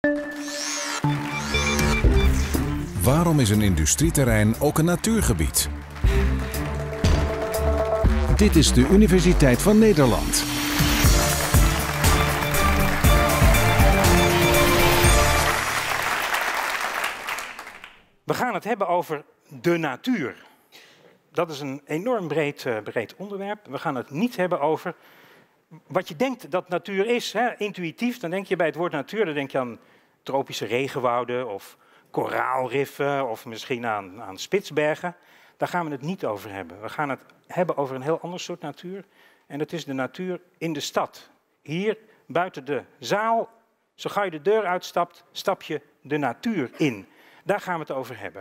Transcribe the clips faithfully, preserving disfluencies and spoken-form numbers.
Waarom is een industrieterrein ook een natuurgebied? Dit is de Universiteit van Nederland. We gaan het hebben over de natuur. Dat is een enorm breed, uh, breed onderwerp. We gaan het niet hebben over wat je denkt dat natuur is. Hè? Intuïtief, dan denk je bij het woord natuur, dan denk je aan tropische regenwouden of koraalriffen of misschien aan, aan Spitsbergen. Daar gaan we het niet over hebben. We gaan het hebben over een heel ander soort natuur. En dat is de natuur in de stad. Hier buiten de zaal, zo gauw je de deur uitstapt, stap je de natuur in. Daar gaan we het over hebben.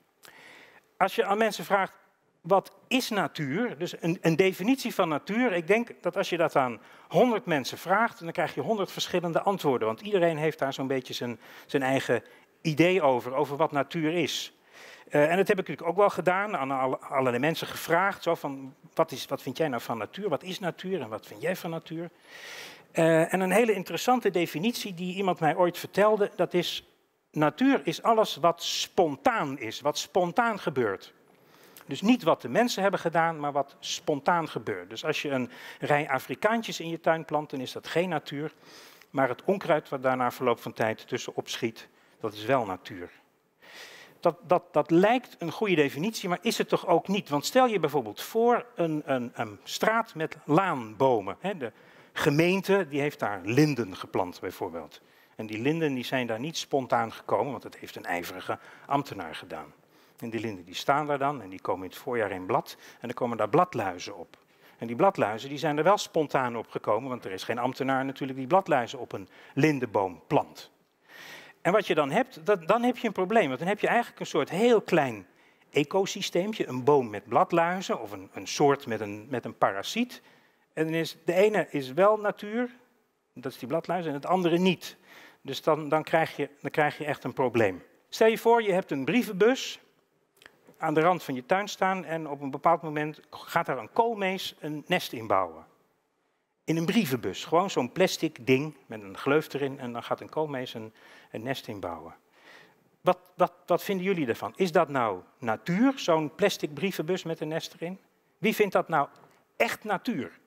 Als je aan mensen vraagt, wat is natuur? Dus een, een definitie van natuur. Ik denk dat als je dat aan honderd mensen vraagt, dan krijg je honderd verschillende antwoorden. Want iedereen heeft daar zo'n beetje zijn, zijn eigen idee over, over wat natuur is. Uh, en dat heb ik natuurlijk ook wel gedaan, aan alle, allerlei mensen gevraagd. Zo van, wat, is, wat vind jij nou van natuur? Wat is natuur en wat vind jij van natuur? Uh, en een hele interessante definitie die iemand mij ooit vertelde, dat is: natuur is alles wat spontaan is, wat spontaan gebeurt. Dus niet wat de mensen hebben gedaan, maar wat spontaan gebeurt. Dus als je een rij Afrikaantjes in je tuin plant, dan is dat geen natuur. Maar het onkruid wat daar na verloop van tijd tussenop schiet, dat is wel natuur. Dat, dat, dat lijkt een goede definitie, maar is het toch ook niet? Want stel je bijvoorbeeld voor een, een, een straat met laanbomen. De gemeente die heeft daar linden geplant bijvoorbeeld. En die linden die zijn daar niet spontaan gekomen, want dat heeft een ijverige ambtenaar gedaan. En die linden die staan daar dan en die komen in het voorjaar in blad en er komen daar bladluizen op. En die bladluizen die zijn er wel spontaan op gekomen, want er is geen ambtenaar natuurlijk die bladluizen op een lindenboom plant. En wat je dan hebt, dat, dan heb je een probleem, want dan heb je eigenlijk een soort heel klein ecosysteempje, een boom met bladluizen of een, een soort met een, met een parasiet. En dan is, de ene is wel natuur, dat is die bladluizen, en het andere niet. Dus dan, dan, krijg je, dan krijg je echt een probleem. Stel je voor, je hebt een brievenbus aan de rand van je tuin staan en op een bepaald moment gaat daar een koolmees een nest inbouwen. In een brievenbus, gewoon zo'n plastic ding met een gleuf erin en dan gaat een koolmees een, een nest inbouwen. Wat, wat, wat vinden jullie ervan? Is dat nou natuur, zo'n plastic brievenbus met een nest erin? Wie vindt dat nou echt natuur?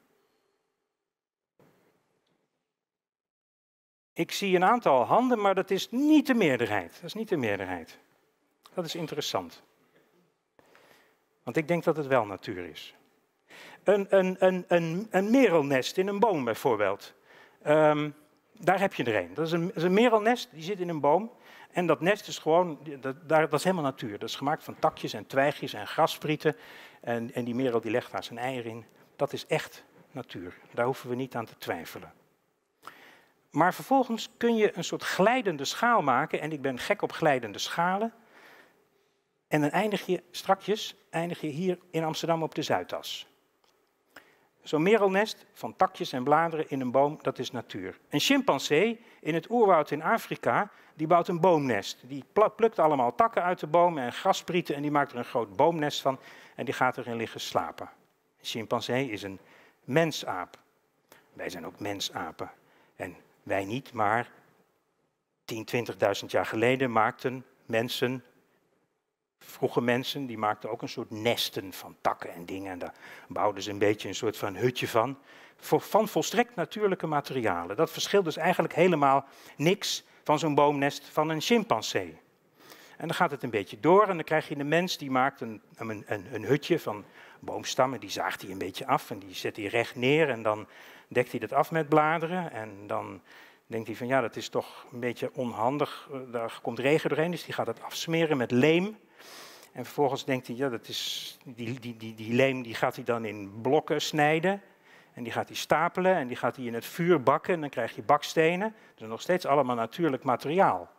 Ik zie een aantal handen, maar dat is niet de meerderheid. Dat is niet de meerderheid. Dat is interessant. Want ik denk dat het wel natuur is. Een, een, een, een, een merelnest in een boom bijvoorbeeld. Um, daar heb je er een. Dat is een, dat is een merelnest, die zit in een boom. En dat nest is gewoon, dat, dat is helemaal natuur. Dat is gemaakt van takjes en twijgjes en grassprieten. En, en die merel die legt daar zijn eier in. Dat is echt natuur. Daar hoeven we niet aan te twijfelen. Maar vervolgens kun je een soort glijdende schaal maken. En ik ben gek op glijdende schalen. En dan eindig je strakjes eindig je hier in Amsterdam op de Zuidas. Zo'n merelnest van takjes en bladeren in een boom, dat is natuur. Een chimpansee in het oerwoud in Afrika, die bouwt een boomnest. Die plukt allemaal takken uit de bomen en grassprieten en die maakt er een groot boomnest van en die gaat erin liggen slapen. Een chimpansee is een mensaap. Wij zijn ook mensapen. En wij niet, maar tien, twintigduizend jaar geleden maakten mensen, vroege mensen, die maakten ook een soort nesten van takken en dingen. En daar bouwden ze een beetje een soort van hutje van. Van volstrekt natuurlijke materialen. Dat verschilt dus eigenlijk helemaal niks van zo'n boomnest van een chimpansee. En dan gaat het een beetje door en dan krijg je een mens die maakt een, een, een, een hutje van boomstammen. Die zaagt hij een beetje af en die zet hij recht neer en dan dekt hij dat af met bladeren. En dan denkt hij van ja, dat is toch een beetje onhandig. Daar komt regen doorheen, dus die gaat het afsmeren met leem. En vervolgens denkt hij, ja, dat is, die, die, die, die leem die gaat hij dan in blokken snijden. En die gaat hij stapelen en die gaat hij in het vuur bakken. En dan krijg je bakstenen. Dat is nog steeds allemaal natuurlijk materiaal.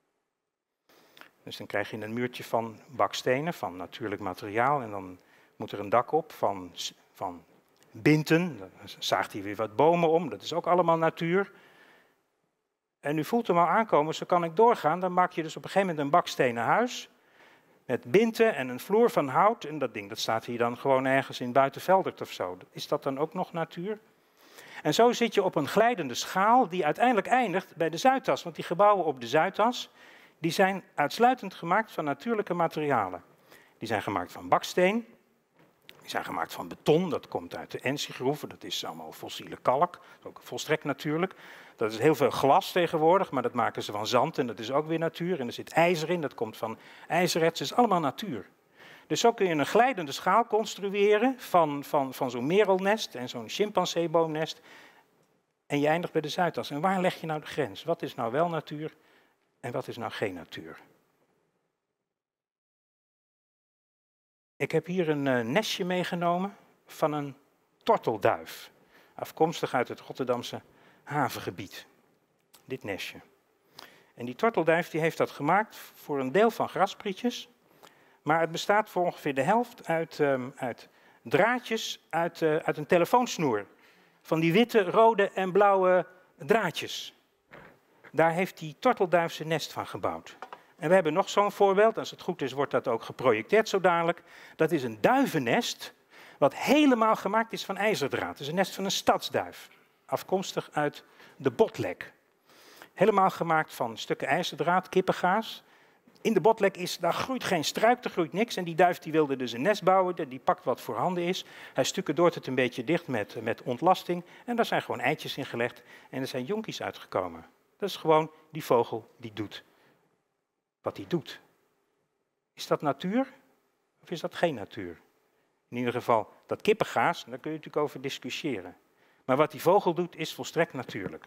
Dus dan krijg je een muurtje van bakstenen, van natuurlijk materiaal. En dan moet er een dak op van, van binten. Dan zaagt hij weer wat bomen om. Dat is ook allemaal natuur. En u voelt hem al aankomen, zo kan ik doorgaan. Dan maak je dus op een gegeven moment een bakstenen huis. Met binten en een vloer van hout. En dat ding dat staat hier dan gewoon ergens in Buitenveldert of zo. Is dat dan ook nog natuur? En zo zit je op een glijdende schaal die uiteindelijk eindigt bij de Zuidas. Want die gebouwen op de Zuidas, die zijn uitsluitend gemaakt van natuurlijke materialen. Die zijn gemaakt van baksteen, die zijn gemaakt van beton, dat komt uit de Ensi-groeven, dat is allemaal fossiele kalk, dat is ook volstrekt natuurlijk. Dat is heel veel glas tegenwoordig, maar dat maken ze van zand en dat is ook weer natuur. En er zit ijzer in, dat komt van ijzererts, dat is allemaal natuur. Dus zo kun je een glijdende schaal construeren van, van, van zo'n merelnest en zo'n chimpanseeboomnest. En je eindigt bij de Zuidas. En waar leg je nou de grens? Wat is nou wel natuur en wat is nou geen natuur? Ik heb hier een uh, nestje meegenomen van een tortelduif. Afkomstig uit het Rotterdamse havengebied. Dit nestje. En die tortelduif die heeft dat gemaakt voor een deel van grasprietjes. Maar het bestaat voor ongeveer de helft uit, um, uit draadjes uit, uh, uit een telefoonsnoer. Van die witte, rode en blauwe draadjes. Daar heeft die tortelduif zijn nest van gebouwd. En we hebben nog zo'n voorbeeld, als het goed is wordt dat ook geprojecteerd zo dadelijk. Dat is een duivennest wat helemaal gemaakt is van ijzerdraad. Het is een nest van een stadsduif, afkomstig uit de botlek. Helemaal gemaakt van stukken ijzerdraad, kippengaas. In de botlek is, daar groeit geen struik, er groeit niks. En die duif die wilde dus een nest bouwen, die pakt wat voorhanden is. Hij stukendoort het een beetje dicht met, met ontlasting. En daar zijn gewoon eitjes in gelegd en er zijn jonkies uitgekomen. Dat is gewoon die vogel die doet wat hij doet. Is dat natuur of is dat geen natuur? In ieder geval, dat kippengaas, daar kun je natuurlijk over discussiëren. Maar wat die vogel doet, is volstrekt natuurlijk.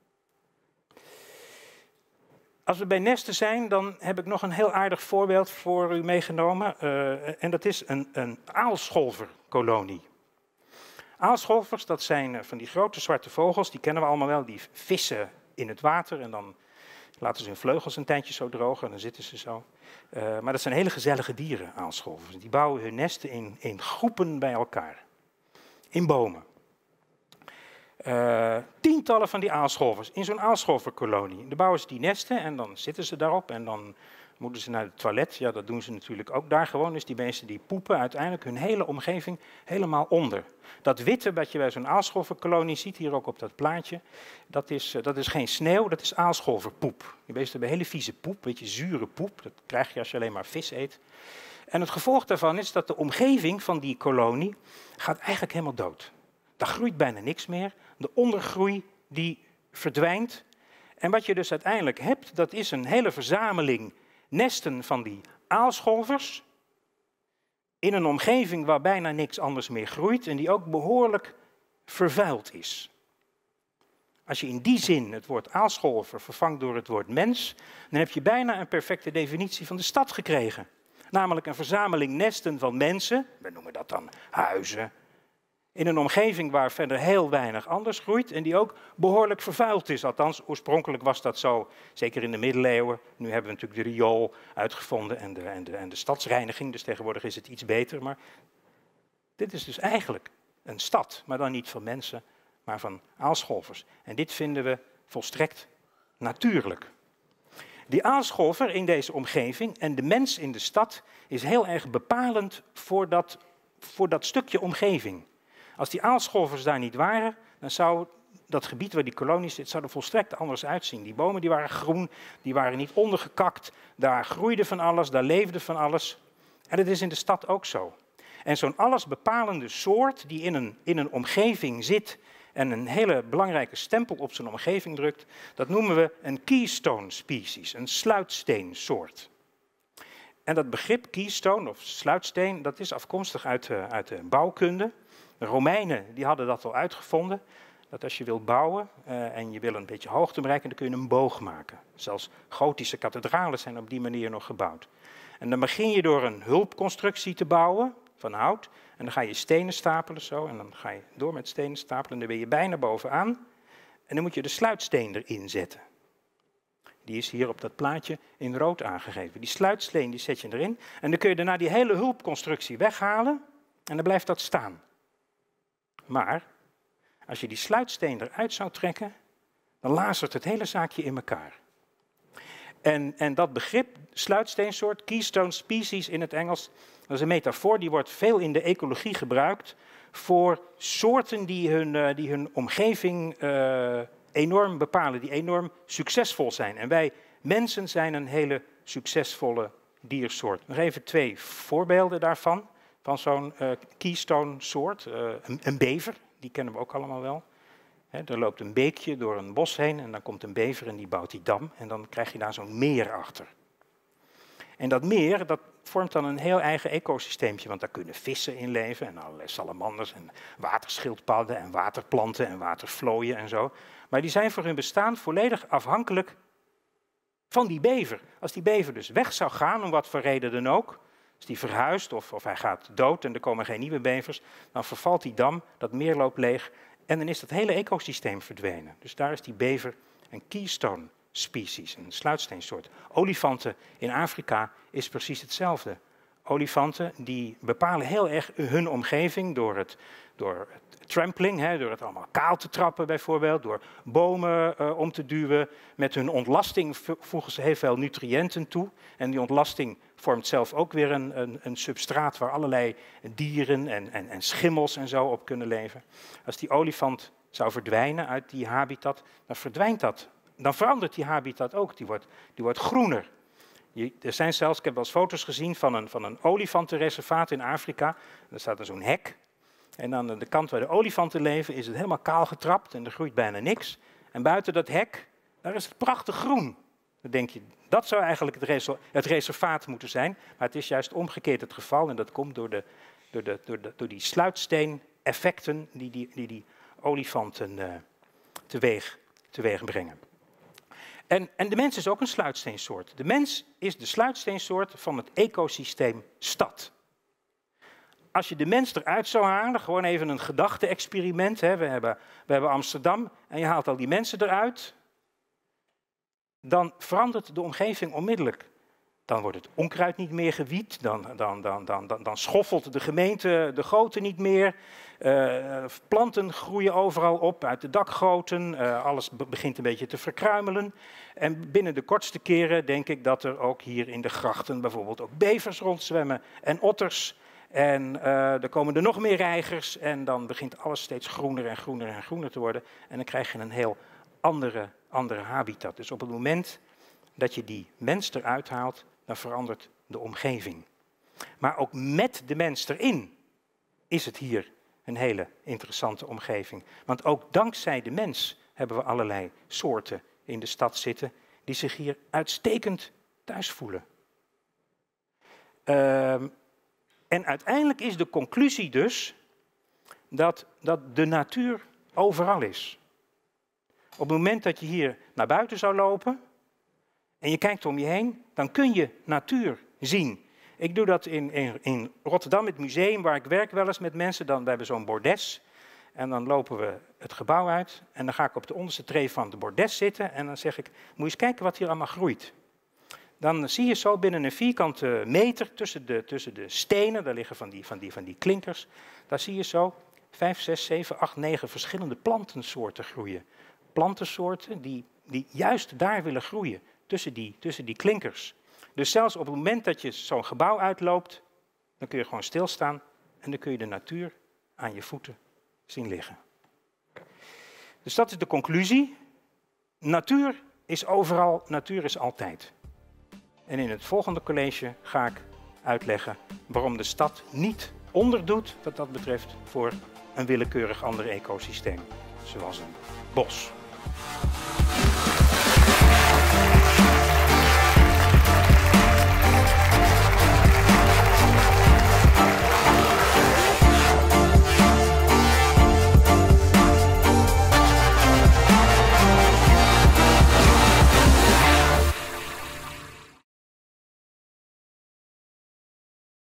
Als we bij nesten zijn, dan heb ik nog een heel aardig voorbeeld voor u meegenomen. Uh, en dat is een, een aalscholverkolonie. Aalscholvers, dat zijn van die grote zwarte vogels, die kennen we allemaal wel. Die vissen in het water en dan laten ze hun vleugels een tijdje zo drogen en dan zitten ze zo. Uh, maar dat zijn hele gezellige dieren, aalscholvers. Die bouwen hun nesten in, in groepen bij elkaar. In bomen. Uh, tientallen van die aalscholvers in zo'n aalscholverkolonie. Dan bouwen ze die nesten en dan zitten ze daarop en dan moeten ze naar het toilet. Ja, dat doen ze natuurlijk ook daar gewoon. Dus die beesten die poepen uiteindelijk hun hele omgeving helemaal onder. Dat witte wat je bij zo'n aalscholverkolonie ziet, hier ook op dat plaatje, dat is, uh, dat is geen sneeuw, dat is aalscholverpoep. Die beesten hebben hele vieze poep, een beetje zure poep. Dat krijg je als je alleen maar vis eet. En het gevolg daarvan is dat de omgeving van die kolonie gaat eigenlijk helemaal dood. Daar groeit bijna niks meer. De ondergroei die verdwijnt. En wat je dus uiteindelijk hebt, dat is een hele verzameling nesten van die aalscholvers. In een omgeving waar bijna niks anders meer groeit en die ook behoorlijk vervuild is. Als je in die zin het woord aalscholver vervangt door het woord mens, dan heb je bijna een perfecte definitie van de stad gekregen. Namelijk een verzameling nesten van mensen, we noemen dat dan huizen, in een omgeving waar verder heel weinig anders groeit en die ook behoorlijk vervuild is. Althans, oorspronkelijk was dat zo, zeker in de middeleeuwen. Nu hebben we natuurlijk de riool uitgevonden en de, en de, en de stadsreiniging, dus tegenwoordig is het iets beter. Maar dit is dus eigenlijk een stad, maar dan niet van mensen, maar van aalscholvers. En dit vinden we volstrekt natuurlijk. Die aalscholver in deze omgeving en de mens in de stad is heel erg bepalend voor dat, voor dat stukje omgeving. Als die aalscholvers daar niet waren, dan zou dat gebied waar die kolonie zit, zou er volstrekt anders uitzien. Die bomen die waren groen, die waren niet ondergekakt, daar groeide van alles, daar leefde van alles. En dat is in de stad ook zo. En zo'n allesbepalende soort die in een, in een omgeving zit en een hele belangrijke stempel op zijn omgeving drukt, dat noemen we een keystone species, een sluitsteensoort. En dat begrip keystone of sluitsteen, dat is afkomstig uit de, uit de bouwkunde. De Romeinen die hadden dat al uitgevonden, dat als je wilt bouwen uh, en je wil een beetje hoogte bereiken, dan kun je een boog maken. Zelfs gotische kathedralen zijn op die manier nog gebouwd. En dan begin je door een hulpconstructie te bouwen van hout en dan ga je stenen stapelen zo en dan ga je door met stenen stapelen en dan ben je bijna bovenaan en dan moet je de sluitsteen erin zetten. Die is hier op dat plaatje in rood aangegeven. Die sluitsteen die zet je erin en dan kun je daarna die hele hulpconstructie weghalen en dan blijft dat staan. Maar als je die sluitsteen eruit zou trekken, dan lazert het hele zaakje in elkaar. En, en dat begrip, sluitsteensoort, keystone species in het Engels, dat is een metafoor die wordt veel in de ecologie gebruikt voor soorten die hun, uh, die hun omgeving uh, enorm bepalen, die enorm succesvol zijn. En wij mensen zijn een hele succesvolle diersoort. Nog even twee voorbeelden daarvan, van zo'n uh, keystone soort. Uh, een, een bever, die kennen we ook allemaal wel. He, er loopt een beekje door een bos heen en dan komt een bever en die bouwt die dam. En dan krijg je daar zo'n meer achter. En dat meer, dat vormt dan een heel eigen ecosysteempje, want daar kunnen vissen in leven en allerlei salamanders en waterschildpadden en waterplanten en watervlooien en zo. Maar die zijn voor hun bestaan volledig afhankelijk van die bever. Als die bever dus weg zou gaan, om wat voor reden dan ook, als die verhuist of, of hij gaat dood en er komen geen nieuwe bevers, dan vervalt die dam, dat meer loopt leeg en dan is dat hele ecosysteem verdwenen. Dus daar is die bever een keystone species, een sluitsteensoort. Olifanten in Afrika is precies hetzelfde. Olifanten die bepalen heel erg hun omgeving door het, door het trampling, hè, door het allemaal kaal te trappen bijvoorbeeld, door bomen uh, om te duwen. Met hun ontlasting voegen ze heel veel nutriënten toe. En die ontlasting vormt zelf ook weer een, een, een substraat waar allerlei dieren en, en, en schimmels en zo op kunnen leven. Als die olifant zou verdwijnen uit die habitat, dan verdwijnt dat. Dan verandert die habitat ook, die wordt, die wordt groener. Je, er zijn zelfs, ik heb wel eens foto's gezien van een, van een olifantenreservaat in Afrika. Er staat er zo'n hek. En aan de kant waar de olifanten leven is het helemaal kaal getrapt en er groeit bijna niks. En buiten dat hek, daar is het prachtig groen. Dan denk je, dat zou eigenlijk het, reser, het reservaat moeten zijn. Maar het is juist omgekeerd het geval. En dat komt door, de, door, de, door, de, door die sluitsteen-effecten die die, die, die olifanten uh, teweeg, teweeg brengen. En, en de mens is ook een sluitsteensoort. De mens is de sluitsteensoort van het ecosysteem stad. Als je de mens eruit zou halen, gewoon even een gedachte-experiment. Hè, we, hebben, we hebben Amsterdam en je haalt al die mensen eruit. Dan verandert de omgeving onmiddellijk. Dan wordt het onkruid niet meer gewied, dan, dan, dan, dan, dan, dan schoffelt de gemeente de goten niet meer. Uh, planten groeien overal op uit de dakgoten, uh, alles be- begint een beetje te verkruimelen. En binnen de kortste keren denk ik dat er ook hier in de grachten bijvoorbeeld ook bevers rondzwemmen en otters. En uh, er komen er nog meer reigers en dan begint alles steeds groener en groener en groener te worden. En dan krijg je een heel andere, andere habitat. Dus op het moment dat je die mens eruit haalt, dan verandert de omgeving. Maar ook met de mens erin is het hier een hele interessante omgeving. Want ook dankzij de mens hebben we allerlei soorten in de stad zitten die zich hier uitstekend thuis voelen. Uh, en uiteindelijk is de conclusie dus dat, dat de natuur overal is. Op het moment dat je hier naar buiten zou lopen en je kijkt om je heen, dan kun je natuur zien. Ik doe dat in, in, in Rotterdam, het museum waar ik werk wel eens met mensen. Dan, we hebben zo'n bordes en dan lopen we het gebouw uit. En dan ga ik op de onderste tree van de bordes zitten en dan zeg ik, moet je eens kijken wat hier allemaal groeit. Dan zie je zo binnen een vierkante meter tussen de, tussen de stenen, daar liggen van die, van, die, van die klinkers, daar zie je zo vijf, zes, zeven, acht, negen verschillende plantensoorten groeien. Plantensoorten die, die juist daar willen groeien, tussen die, tussen die klinkers. Dus zelfs op het moment dat je zo'n gebouw uitloopt, dan kun je gewoon stilstaan en dan kun je de natuur aan je voeten zien liggen. Dus dat is de conclusie. Natuur is overal, natuur is altijd. En in het volgende college ga ik uitleggen waarom de stad niet onderdoet, wat dat betreft, voor een willekeurig ander ecosysteem, zoals een bos.